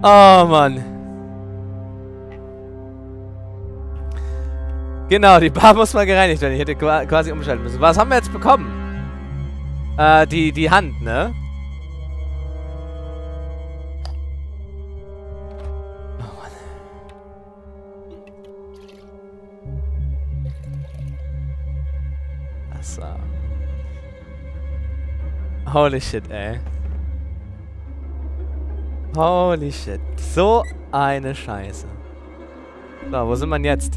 Oh, Mann. Genau, die Bar muss mal gereinigt werden. Ich hätte quasi umschalten müssen. Was haben wir jetzt bekommen? Die Hand, ne? Oh, Mann. Achso. Holy shit, ey. Holy shit. So eine Scheiße. So, wo sind wir jetzt?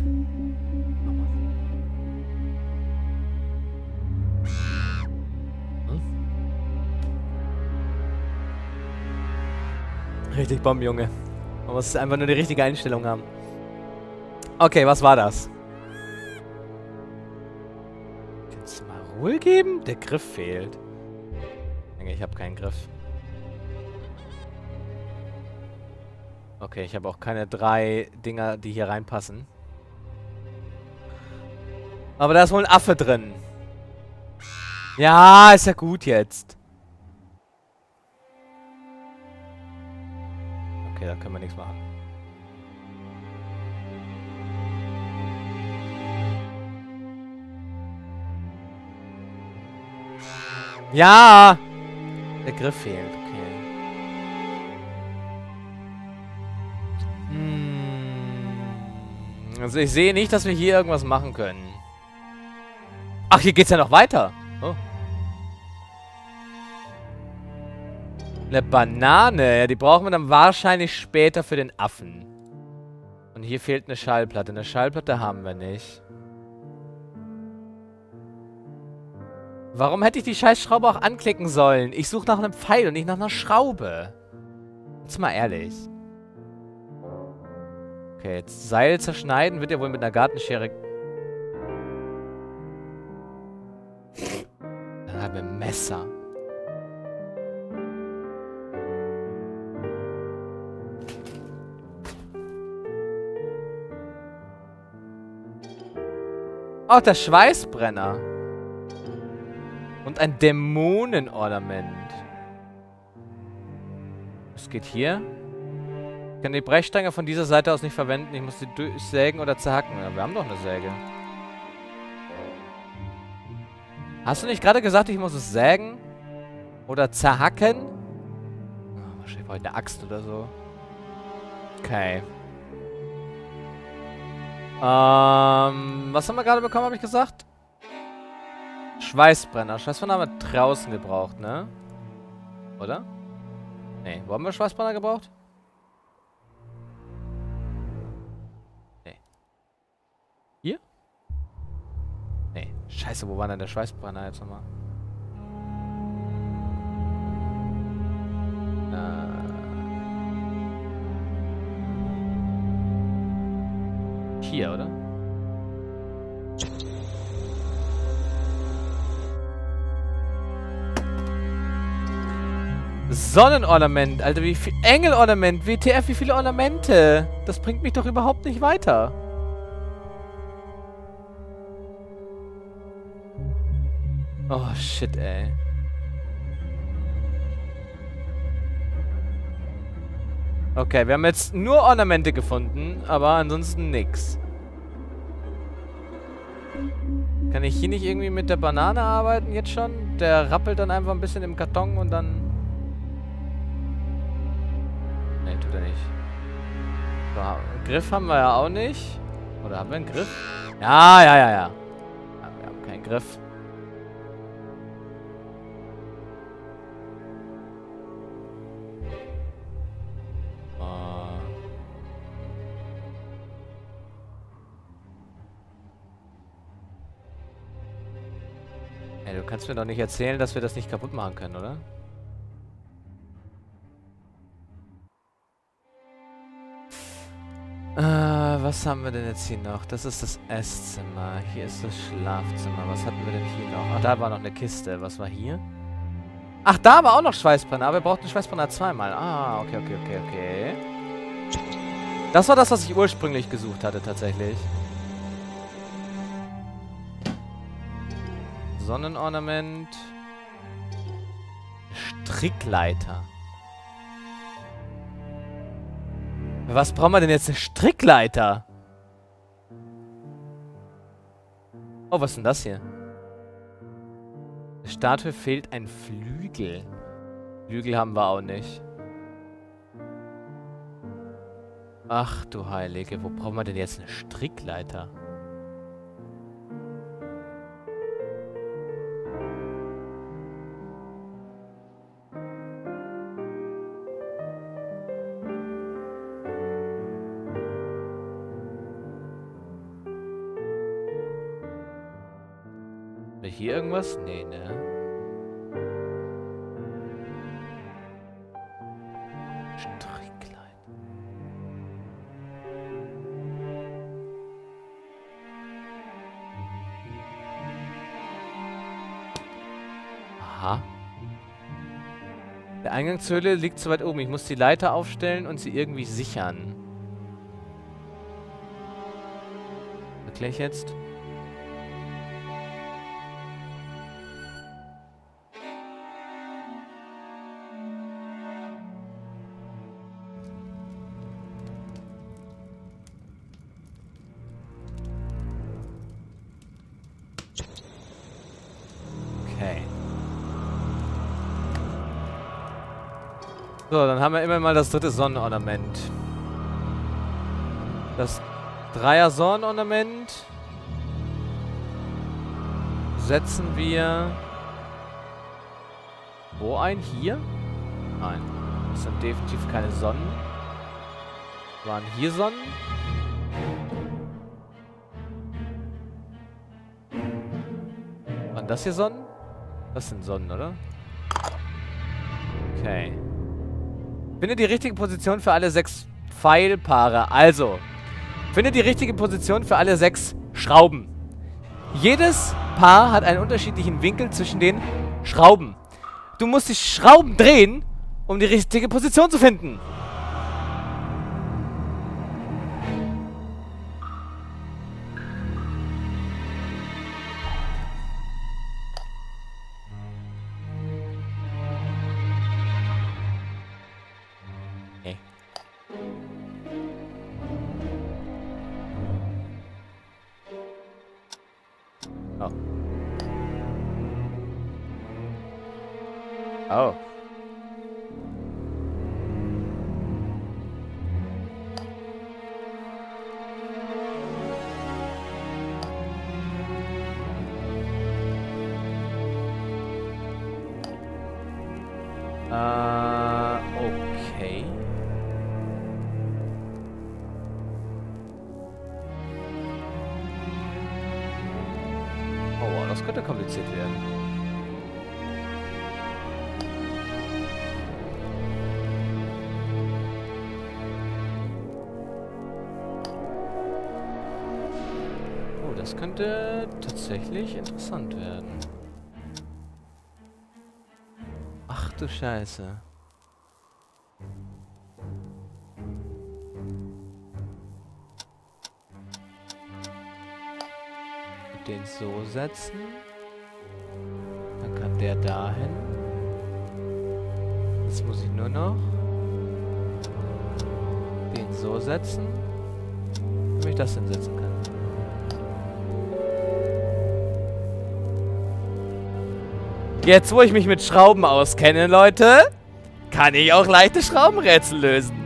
Richtig Bombe, Junge. Man muss einfach nur die richtige Einstellung haben. Okay, was war das? Kannst du mal Ruhe geben? Der Griff fehlt. Ich habe keinen Griff. Okay, ich habe auch keine 3 Dinger, die hier reinpassen. Aber da ist wohl ein Affe drin. Ja, ist ja gut jetzt. Okay, da können wir nichts machen. Ja! Der Griff fehlt, okay. Also ich sehe nicht, dass wir hier irgendwas machen können. Ach, hier geht's ja noch weiter. Oh. Eine Banane. Ja, die brauchen wir dann wahrscheinlich später für den Affen. Und hier fehlt eine Schallplatte. Eine Schallplatte haben wir nicht. Warum hätte ich die Scheißschraube auch anklicken sollen? Ich suche nach einem Pfeil und nicht nach einer Schraube. Jetzt mal ehrlich. Okay, jetzt Seil zerschneiden wird ja wohl mit einer Gartenschere... Dann haben wir ein Messer. Oh, der Schweißbrenner. Und ein Dämonenornament. Was geht hier? Ich kann die Brechstange von dieser Seite aus nicht verwenden. Ich muss sie durchsägen oder zerhacken. Ja, wir haben doch eine Säge. Hast du nicht gerade gesagt, ich muss es sägen? Oder zerhacken? Oh, wahrscheinlich brauche ich eine Axt oder so. Okay. Was haben wir gerade bekommen, habe ich gesagt? Schweißbrenner. Schweißbrenner haben wir draußen gebraucht, ne? Oder? Nee, wo haben wir Schweißbrenner gebraucht? Nee. Hier? Nee. Scheiße, wo war denn der Schweißbrenner jetzt nochmal? Hier, oder? Sonnenornament, Alter, wie viel... Engelornament, WTF, wie viele Ornamente? Das bringt mich doch überhaupt nicht weiter. Oh, shit, ey. Okay, wir haben jetzt nur Ornamente gefunden, aber ansonsten nix. Kann ich hier nicht irgendwie mit der Banane arbeiten jetzt schon? Der rappelt dann einfach ein bisschen im Karton und dann... Ne, tut er nicht. So, einen Griff haben wir ja auch nicht. Oder haben wir einen Griff? Ja. Ja, wir haben keinen Griff. Ey, du kannst mir doch nicht erzählen, dass wir das nicht kaputt machen können, oder? Was haben wir denn jetzt hier noch? Das ist das Esszimmer. Hier ist das Schlafzimmer. Was hatten wir denn hier noch? Ach, da war noch eine Kiste. Was war hier? Ach, da war auch noch Schweißbrenner. Aber wir brauchten Schweißbrenner zweimal. Ah, okay. Das war das, was ich ursprünglich gesucht hatte, tatsächlich. Sonnenornament. Strickleiter. Was brauchen wir denn jetzt? Eine Strickleiter? Oh, was ist denn das hier? Der Statue fehlt ein Flügel. Flügel haben wir auch nicht. Ach du Heilige, wo brauchen wir denn jetzt eine Strickleiter? Hier irgendwas? Nee, ne? Strickleiter. Aha. Der Eingang zur Höhle liegt zu weit oben. Ich muss die Leiter aufstellen und sie irgendwie sichern. Erkläre ich jetzt? So, dann haben wir immer mal das dritte Sonnenornament. Das Dreier-Sonnenornament setzen wir wo ein? Hier? Nein. Das sind definitiv keine Sonnen. Waren hier Sonnen? Waren das hier Sonnen? Das sind Sonnen, oder? Okay. Finde die richtige Position für alle 6 Pfeilpaare. Also, finde die richtige Position für alle 6 Schrauben. Jedes Paar hat einen unterschiedlichen Winkel zwischen den Schrauben. Du musst die Schrauben drehen, um die richtige Position zu finden. Oh. Okay. Oh, wow, das könnte kompliziert werden. Das könnte tatsächlich interessant werden. Ach du Scheiße. Den so setzen. Dann kann der dahin. Jetzt muss ich nur noch den so setzen, damit ich das hinsetzen kann. Jetzt, wo ich mich mit Schrauben auskenne, Leute, kann ich auch leichte Schraubenrätsel lösen.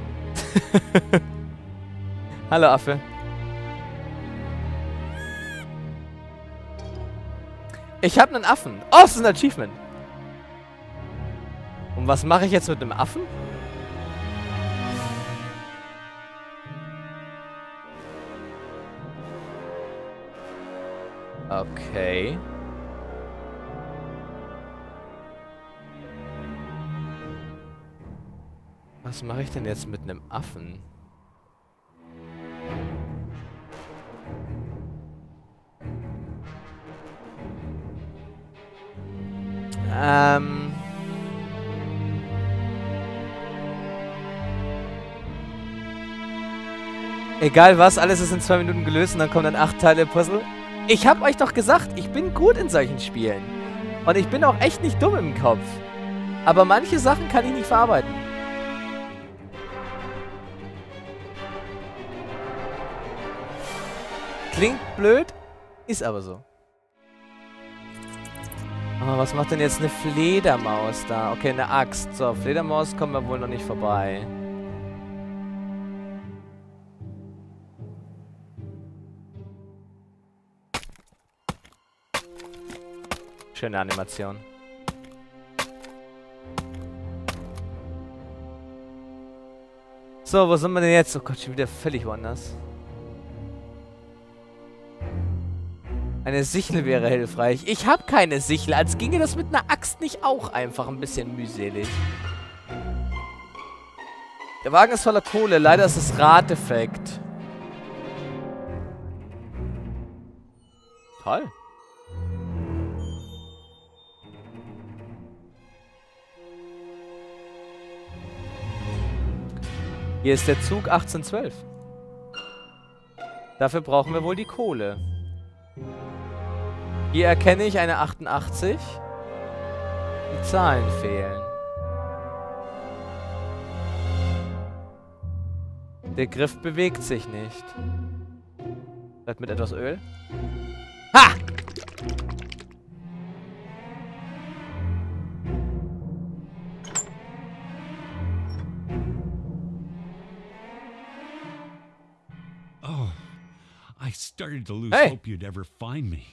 Hallo, Affe. Ich habe einen Affen. Oh, das ist ein Achievement. Und was mache ich jetzt mit einem Affen? Okay. Was mache ich denn jetzt mit einem Affen? Egal was, alles ist in 2 Minuten gelöst und dann kommen dann 8 Teile Puzzle. Ich hab euch doch gesagt, ich bin gut in solchen Spielen. Und ich bin auch echt nicht dumm im Kopf. Aber manche Sachen kann ich nicht verarbeiten. Klingt blöd, ist aber so. Oh, was macht denn jetzt eine Fledermaus da? Okay, eine Axt. So, Fledermaus kommen wir wohl noch nicht vorbei. Schöne Animation. So, wo sind wir denn jetzt? Oh Gott, schon wieder völlig woanders. Eine Sichel wäre hilfreich. Ich habe keine Sichel. Als ginge das mit einer Axt nicht auch einfach ein bisschen mühselig. Der Wagen ist voller Kohle. Leider ist es Raddefekt. Toll. Hier ist der Zug 1812. Dafür brauchen wir wohl die Kohle. Hier erkenne ich eine 88. Die Zahlen fehlen. Der Griff bewegt sich nicht. Vielleicht mit etwas Öl? Ha! Oh, I started to lose Hey. hope you'd ever find me.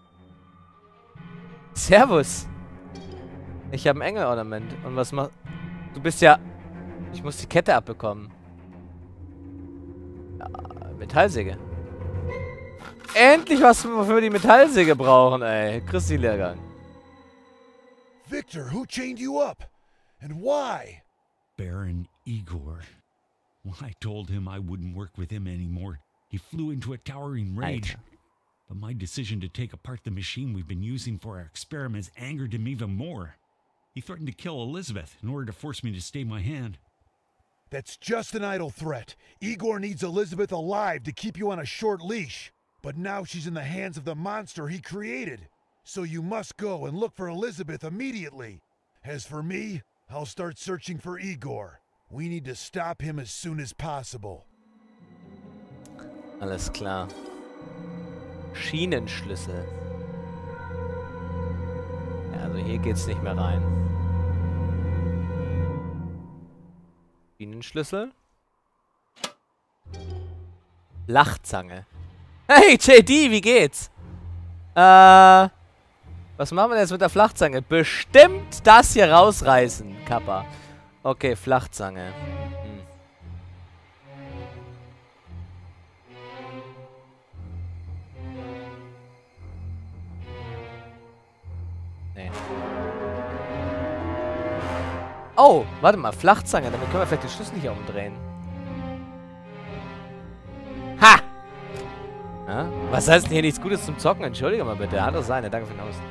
Servus. Ich habe ein Engelornament. Und was machst du? Bist ja... Ich muss die Kette abbekommen. Ja, Metallsäge. Endlich was, wofür wir die Metallsäge brauchen, ey. Christi-Lehrgang. Victor, who chained you up? And why? Baron Igor. When I told him I wouldn't work with him anymore, he flew into a towering rage. Alter. But my decision to take apart the machine we've been using for our experiments angered him even more. He threatened to kill Elizabeth in order to force me to stay my hand. That's just an idle threat. Igor needs Elizabeth alive to keep you on a short leash. But now she's in the hands of the monster he created. So you must go and look for Elizabeth immediately. As for me, I'll start searching for Igor. We need to stop him as soon as possible. Alles klar. Schienenschlüssel. Ja, also hier geht's nicht mehr rein. Schienenschlüssel. Lachzange. Hey, JD, wie geht's? Was machen wir denn jetzt mit der Flachzange? Bestimmt das hier rausreißen, Kappa. Okay, Flachzange. Nee. Oh, warte mal, Flachzange. Damit können wir vielleicht den Schlüssel hier umdrehen. Ha! Ja? Was heißt denn hier nichts Gutes zum Zocken? Entschuldige mal bitte. Hallo Seine, danke für den Haus.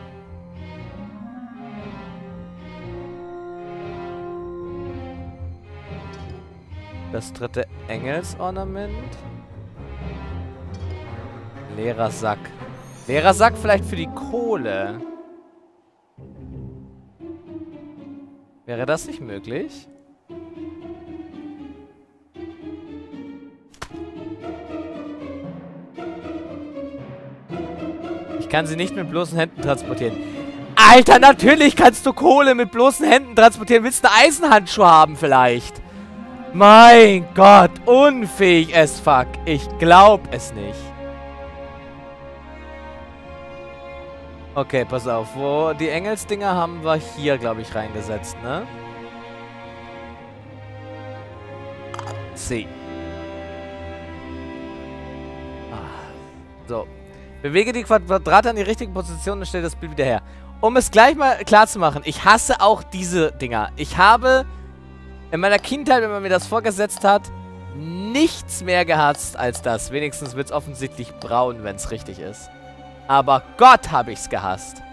Das dritte Engelsornament. Leerer Sack. Leerer Sack vielleicht für die Kohle. Wäre das nicht möglich? Ich kann sie nicht mit bloßen Händen transportieren. Alter, natürlich kannst du Kohle mit bloßen Händen transportieren. Willst du eine Eisenhandschuhe haben vielleicht? Mein Gott, unfähig as fuck. Ich glaub es nicht. Okay, pass auf. Wo die Engelsdinger haben wir hier, glaube ich, reingesetzt, ne? C. So. Bewege die Quadrate an die richtige Position und stelle das Bild wieder her. Um es gleich mal klar zu machen, ich hasse auch diese Dinger. Ich habe in meiner Kindheit, wenn man mir das vorgesetzt hat, nichts mehr gehasst als das. Wenigstens wird es offensichtlich braun, wenn es richtig ist. Aber Gott, habe ich's gehasst.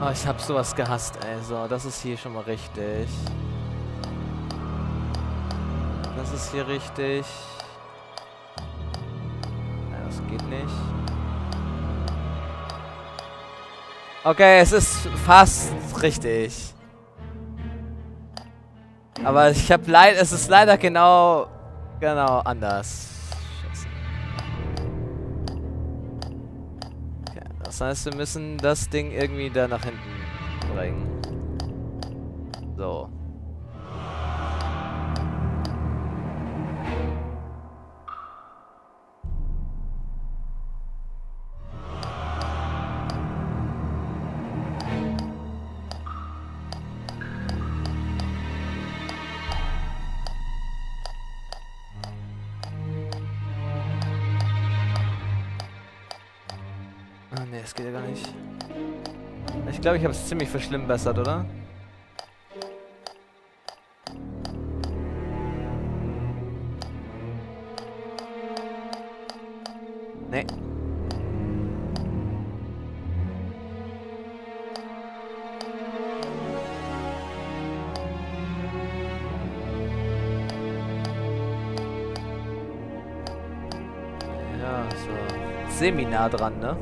Oh, ich hab sowas gehasst, ey. So, das ist hier schon mal richtig. Das ist hier richtig. Ja, das geht nicht. Okay, es ist fast richtig. Aber ich habe leider, es ist leider genau anders. Scheiße. Okay, das heißt, wir müssen das Ding irgendwie da nach hinten bringen. So. Ah, ne, es geht ja gar nicht. Ich glaube, ich habe es ziemlich verschlimmbessert, oder? Nee. Ja, so semi-nah dran, ne?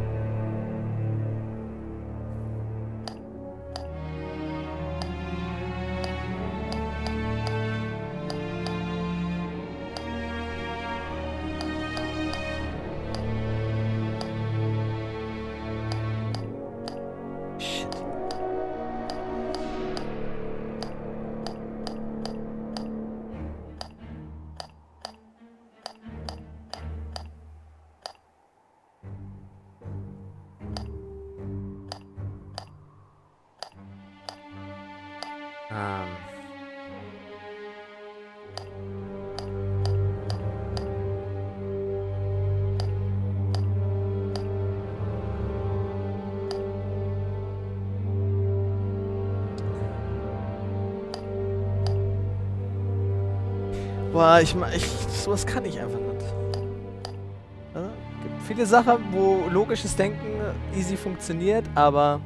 Boah, sowas kann ich einfach nicht. Ja? Gibt viele Sachen, wo logisches Denken easy funktioniert, aber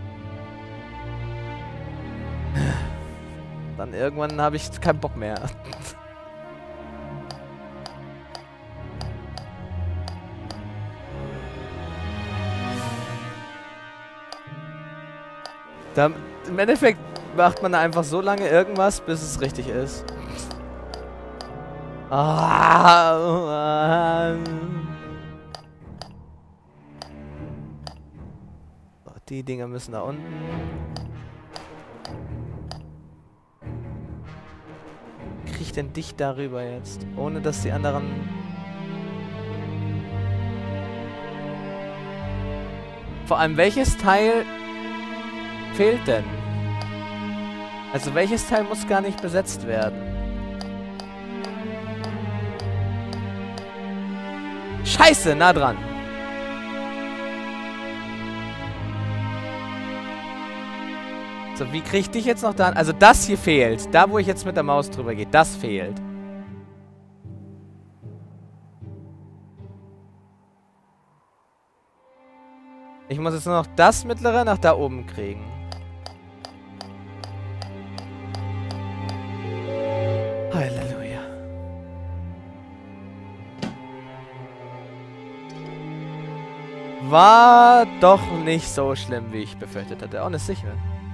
dann irgendwann habe ich keinen Bock mehr. Im Endeffekt macht man einfach so lange irgendwas, bis es richtig ist. So, die Dinger müssen da unten. Wie krieg ich denn dich darüber jetzt? Ohne dass die anderen... Vor allem, welches Teil fehlt denn? Also welches Teil muss gar nicht besetzt werden? Scheiße, nah dran. So, wie kriege ich dich jetzt noch da? Also das hier fehlt. Da, wo ich jetzt mit der Maus drüber gehe, das fehlt. Ich muss jetzt nur noch das mittlere nach da oben kriegen. Halleluja. War doch nicht so schlimm, wie ich befürchtet hatte. Oh, eine Sichel.